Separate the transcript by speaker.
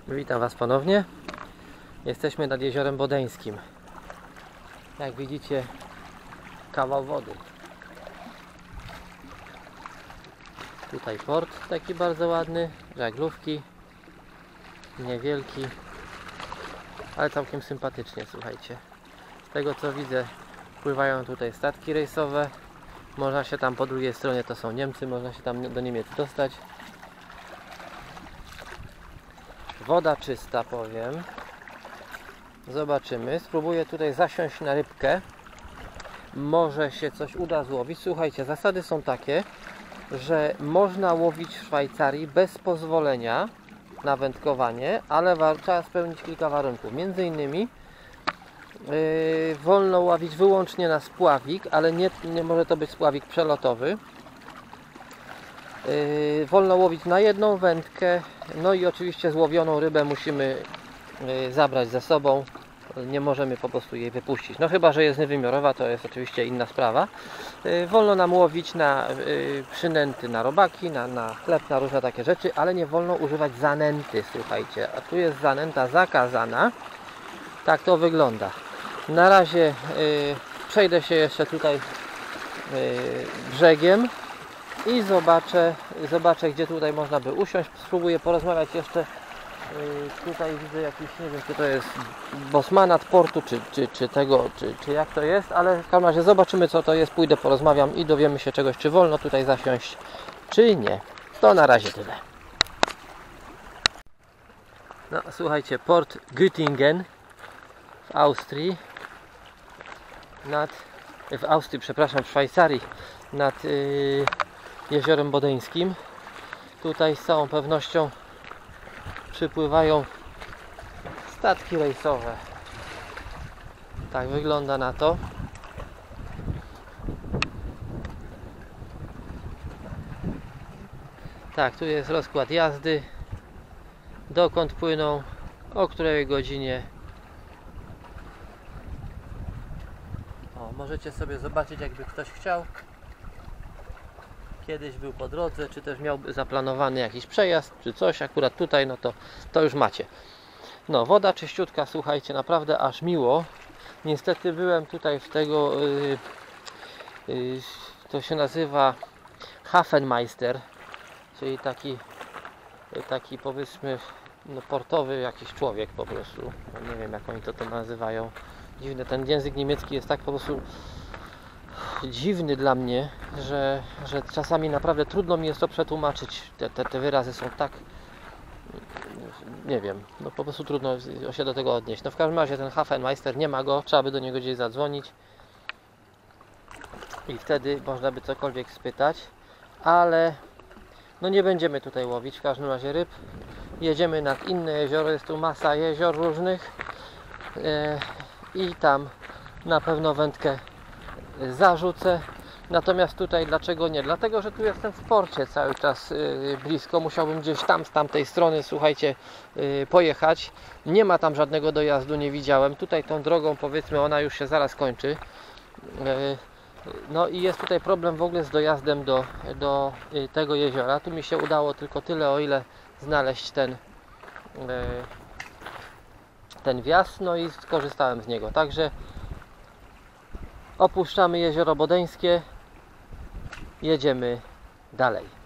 Speaker 1: Witam Was ponownie. Jesteśmy nad Jeziorem Bodeńskim. Jak widzicie, kawał wody. Tutaj port taki bardzo ładny, żaglówki, niewielki, ale całkiem sympatycznie, słuchajcie. Z tego co widzę, pływają tutaj statki rejsowe. Można się tam po drugiej stronie, to są Niemcy, można się tam do Niemiec dostać. Woda czysta, powiem. Zobaczymy. Spróbuję tutaj zasiąść na rybkę. Może się coś uda złowić. Słuchajcie, zasady są takie, że można łowić w Szwajcarii bez pozwolenia na wędkowanie, ale trzeba spełnić kilka warunków. Między innymi wolno łowić wyłącznie na spławik, ale nie może to być spławik przelotowy. Wolno łowić na jedną wędkę, no i oczywiście złowioną rybę musimy zabrać ze sobą, nie możemy po prostu jej wypuścić, no chyba że jest niewymiarowa, to jest oczywiście inna sprawa. Wolno nam łowić na przynęty, na robaki, na chleb, na różne takie rzeczy, ale nie wolno używać zanęty, słuchajcie, a tu jest zanęta zakazana. Tak to wygląda. Na razie przejdę się jeszcze tutaj brzegiem i zobaczę, gdzie tutaj można by usiąść. Spróbuję porozmawiać jeszcze. Tutaj widzę jakiś, nie wiem, czy to jest bosmanat portu, czy jak to jest, ale w każdym razie zobaczymy, co to jest. Pójdę, porozmawiam i dowiemy się czegoś, czy wolno tutaj zasiąść, czy nie. To na razie tyle. No, słuchajcie, port Göttingen w Austrii, w Szwajcarii, nad Jeziorem Bodeńskim. Tutaj z całą pewnością przypływają statki rejsowe. Tak wygląda na to. Tak, tu jest rozkład jazdy. Dokąd płyną, o której godzinie. O, możecie sobie zobaczyć, jakby ktoś chciał. Kiedyś był po drodze, czy też miałby zaplanowany jakiś przejazd, czy coś, akurat tutaj, no to już macie. No, woda czyściutka, słuchajcie, naprawdę aż miło. Niestety byłem tutaj w tego, to się nazywa Hafenmeister, czyli taki powiedzmy, no, portowy jakiś człowiek po prostu. No, nie wiem, jak oni to nazywają. Dziwny, ten język niemiecki jest tak po prostu dziwny dla mnie, że czasami naprawdę trudno mi jest to przetłumaczyć. Te wyrazy są tak, nie wiem, no po prostu trudno się do tego odnieść. No w każdym razie ten Hafenmeister, nie ma go, trzeba by do niego gdzieś zadzwonić i wtedy można by cokolwiek spytać, ale no nie będziemy tutaj łowić w każdym razie ryb. Jedziemy nad inne jezioro, jest tu masa jezior różnych i tam na pewno wędkę zarzucę. Natomiast tutaj dlaczego nie? Dlatego, że tu jestem w porcie cały czas blisko. Musiałbym gdzieś tam z tamtej strony, słuchajcie, pojechać. Nie ma tam żadnego dojazdu, nie widziałem. Tutaj tą drogą, powiedzmy, ona już się zaraz kończy. No i jest tutaj problem w ogóle z dojazdem do tego jeziora. Tu mi się udało tylko tyle, o ile znaleźć ten wjazd, no i skorzystałem z niego. Także opuszczamy Jezioro Bodeńskie, jedziemy dalej.